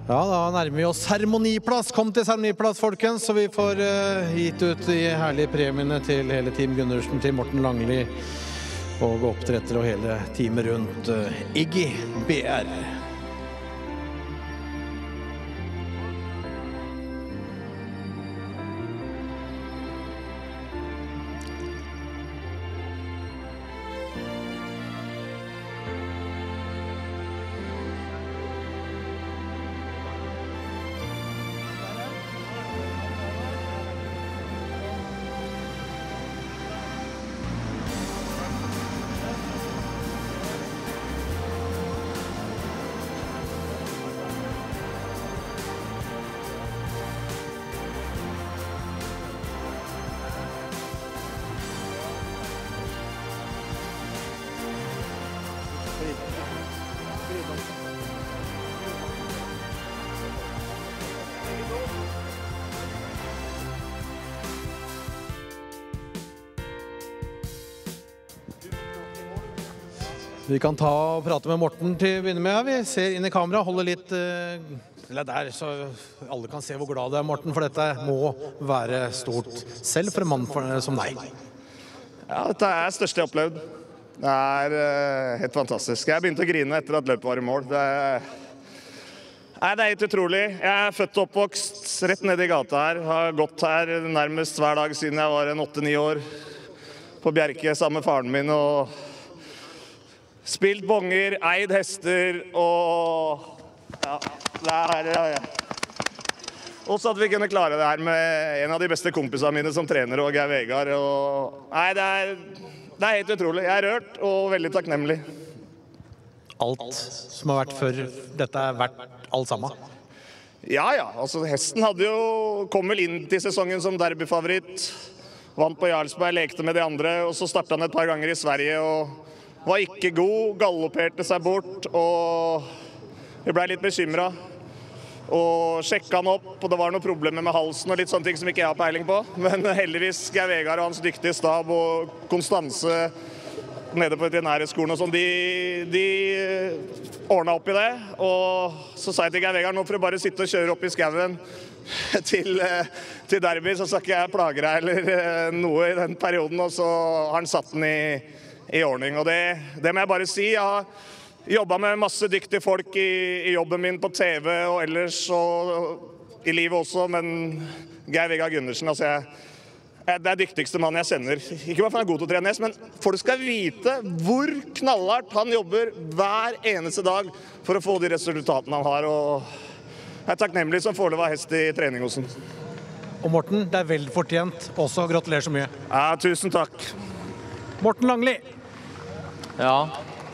Ja, da nærmer vi oss seremoniplass. Kom til seremoniplass, folkens, så vi får gitt ut de herlige premiene til hele Team Gundersen, til Morten Langli og oppdretter og hele teamet rundt Iggy BR. Vi kan ta og prate med Morten til å begynne med. Vi ser inn i kamera, holder litt eller der, så alle kan se hvor glad du er, Morten, for dette må være stort, selv for en mann som deg. Ja, dette er det største jeg har opplevd. Det er helt fantastisk. Jeg begynte å grine etter at løpet var i mål. Det er helt utrolig. Jeg er født og oppvokst rett nede i gata her. Har gått her nærmest hver dag siden jeg var 8-9 år på Bjerke sammen med faren min og spilt bonger, eid hester og ja, det er også at vi kunne klare det her med en av de beste kompisene mine som trener og Geir Vegard. Nei, det er helt utrolig. Jeg er rørt og veldig takknemlig. Alt som har vært før, dette er verdt alt sammen? Ja, altså hesten kom vel inn til sesongen som derbyfavoritt. Vant på Jarlsberg, lekte med de andre, og så startet han et par ganger i Sverige og var ikke god, galopperte seg bort, og jeg ble litt bekymret. Og sjekket han opp, og det var noen problemer med halsen og litt sånne ting som ikke jeg har peiling på. Men heldigvis Geir Vegard og hans dyktige stab og Konstanse nede på veterinærskolen og sånn, de ordnet opp i det. Og så sa jeg til Geir Vegard, nå får du bare sitte og kjøre opp i skauen til derby, så skal ikke jeg plage deg eller noe i den perioden. Og så har han satt den i ordning, og det må jeg bare si. Jeg har jobbet med masse dyktige folk i jobben min på TV og ellers, og i livet også, men Geir Vegard Gundersen, altså det er dyktigste mann jeg kjenner. Ikke bare for han er god til å trene hest, men folk skal vite hvor knallhardt han jobber hver eneste dag for å få de resultatene han har, og jeg er takknemlig som foreløpig har hest i trening hos han. Og Morten, det er vel fortjent også. Gratulerer så mye. Ja, tusen takk. Morten Langli. Ja,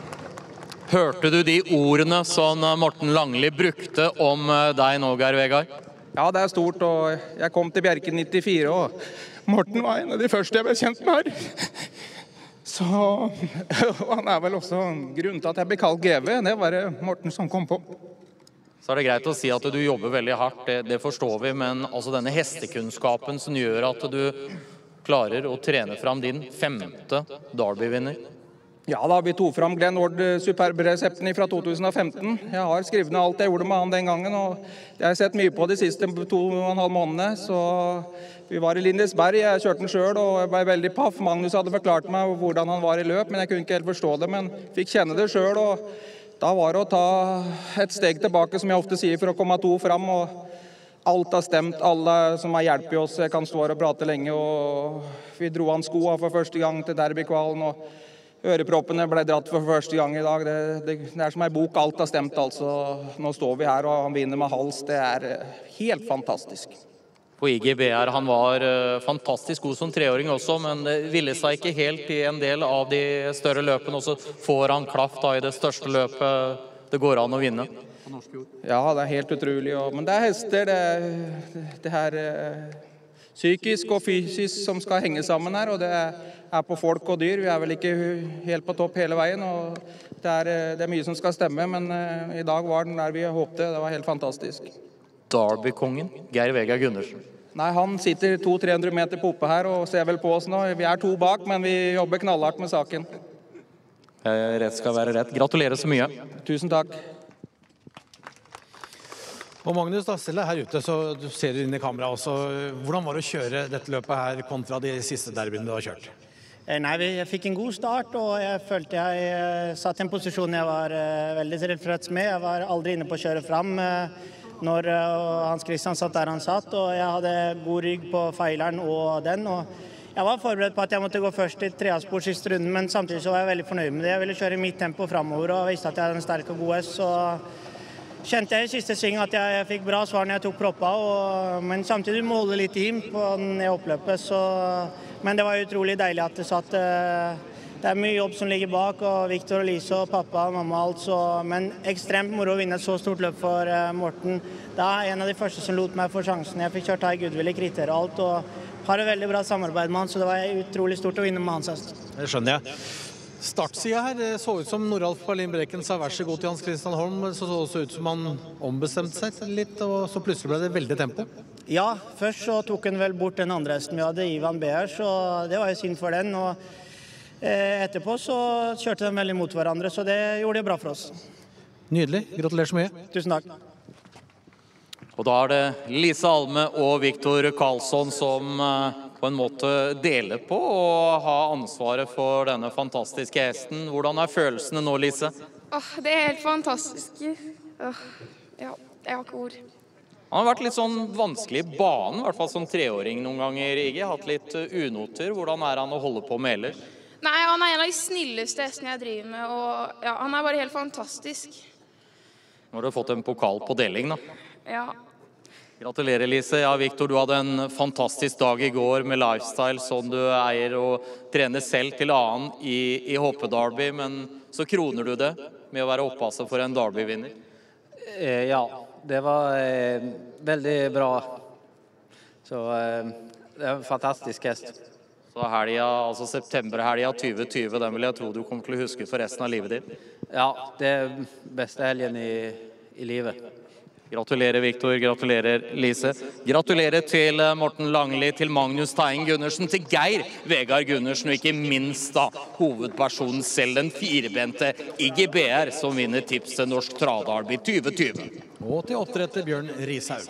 hørte du de ordene som Morten Langli brukte om deg nå, Geir Vegard? Ja, det er stort, og jeg kom til Bjerke 94, og Morten var en av de første jeg ble kjent med her. Så han er vel også grunnen til at jeg ble kalt GV, det var det Morten som kom på. Så er det greit å si at du jobber veldig hardt, det forstår vi, men altså denne hestekunnskapen som gjør at du klarer å trene fram din 5. Derby-vinner. Ja da, vi tog fram Glenn Ord Superb-resepten fra 2015. Jeg har skrevet ned alt jeg gjorde med han den gangen, og jeg har sett mye på de siste 2,5 månedene, så vi var i Lindesberg, jeg kjørte den selv, og jeg ble veldig paff. Magnus hadde forklart meg hvordan han var i løp, men jeg kunne ikke helt forstå det, men fikk kjenne det selv, og da var det å ta et steg tilbake, som jeg ofte sier, for å komme 2 fram, og alt har stemt, alle som har hjulpet oss, jeg kan stå her og prate lenge, og vi dro han skoa for første gang til derbykvalen, og øreproppene ble dratt for første gang i dag. Det er som en bok, alt har stemt, altså. Nå står vi her, og han vinner med hals, det er helt fantastisk. På Iggy BR, han var fantastisk god som 3-åring også, men det ville seg ikke helt i en del av de større løpene, og så får han klaff da i det største løpet det går an å vinne. Ja, det er helt utrolig, men det er hester, det er psykisk og fysisk som skal henge sammen her, og det er på folk og dyr. Vi er vel ikke helt på topp hele veien, og det er mye som skal stemme, men i dag var den der vi håpte. Det var helt fantastisk. Derby-kongen, Geir Vegard Gundersen. Nei, han sitter 200-300 meter på oppe her og ser vel på oss nå. Vi er 2 bak, men vi jobber knallhardt med saken. Rett skal være rett. Gratulerer så mye. Tusen takk. Og Magnus, da, selv her ute, så du ser du inn i kamera også. Hvordan var det å kjøre dette løpet her kontra de siste derbyene du har kjørt? Nei, jeg fikk en god start, og jeg følte jeg satt i en posisjon jeg var veldig tilfreds med. Jeg var aldri inne på å kjøre fram når Hans Christian satt der han satt, og jeg hadde god rygg på feileren og den. Og jeg var forberedt på at jeg måtte gå først i treaspor siste runden, men samtidig så var jeg veldig fornøyd med det. Jeg ville kjøre i mitt tempo fremover og visste at jeg hadde en sterk og god S, og kjente jeg i siste sving at jeg fikk bra svar når jeg tok proppa, men samtidig må holde litt im på det oppløpet. Men det var utrolig deilig at det satt. Det mye jobb som ligger bak, og Victor og Lise og pappa og mamma og alt. Men ekstremt moro å vinne et så stort løp for Morten. Det en av de første som lot meg få sjansen. Jeg fikk kjørt her i Goodwill i kriterier og alt, og har et veldig bra samarbeid med han, så det var utrolig stort å vinne med hans hest. Det skjønner jeg. Startsida her, det så ut som Noralf Berlin Brekken sa vær så god til Hans Christian Holm, så det ut som han ombestemte seg litt, og så plutselig ble det veldig tempo. Ja, først så tok han vel bort den andre hesten vi hadde, Ivan Beer, så det var jo synd for den, og etterpå så kjørte de veldig mot hverandre, så det gjorde det bra for oss. Nydelig, gratulerer så mye. Tusen takk. Og da det Lise Alme og Victor Karlsson som på en måte deler på og ha ansvaret for denne fantastiske hesten. Hvordan følelsene nå, Lise? Det helt fantastisk. Ja, jeg har ikke ord. Han har vært litt sånn vanskelig i banen, i hvert fall som treåring noen ganger, Iggy. Hatt litt unoter. Hvordan han å holde på med ellers? Nei, han en av de snilleste hestene jeg driver med, og ja, han bare helt fantastisk. Nå har du fått en pokal på deling, da. Ja. Gratulerer, Lise. Ja, Victor, du hadde en fantastisk dag i går med lifestyle, som du eier og trener selv til annen i Hoppe-Derby, men så kroner du det med å være oppasset for en Derby-vinner. Ja, det var veldig bra. Så det en fantastisk hest. Så helga, altså septemberhelga 2020, den vil jeg tro du kommer til å huske for resten av livet ditt. Ja, det beste helgen i livet. Gratulerer, Victor. Gratulerer, Lise. Gratulerer til Morten Langli, til Magnus Teien Gundersen, til Geir Vegard Gundersen, og ikke minst da hovedpersonen selv, den firebente Iggy BR, som vinner tips til Norsk Travderby 2020. Og til oppdretter Bjørn Rishaug.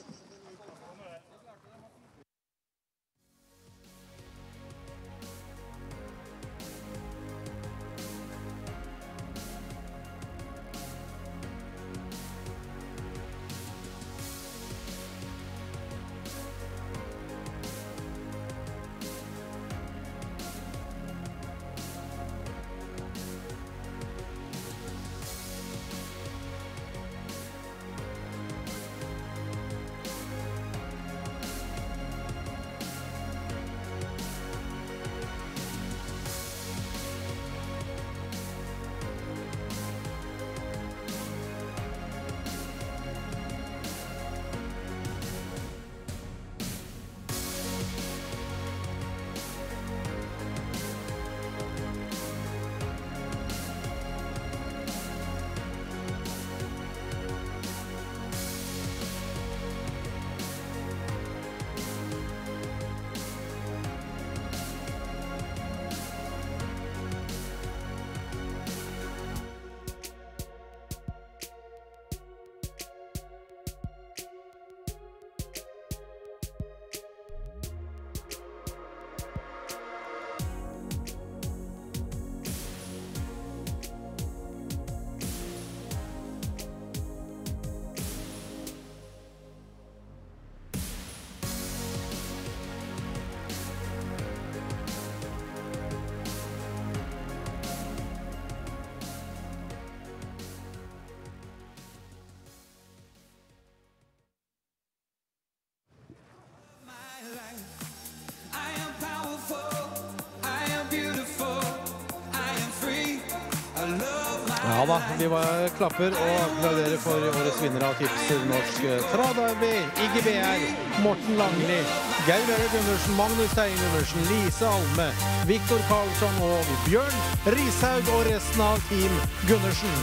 Ja da, vi bare klapper og applauderer for årets vinner av tips til Norsk Travderby. Iggy BR, Morten Langli, Geir Vegard Gundersen, Magnus Teien Gundersen, Lise Alme, Victor Karlsson og Bjørn Rishaug og resten av Team Gundersen.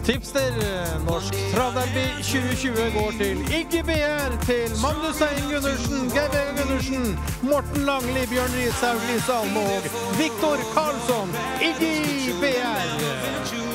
Tipster, Norsk Travderby 2020 går til Iggy BR, til Magnus Tein Gundersen, Geir Vegard Gundersen, Morten Langli, Bjørn Rishaug, Lise Almog, Viktor Karlsson, Iggy BR.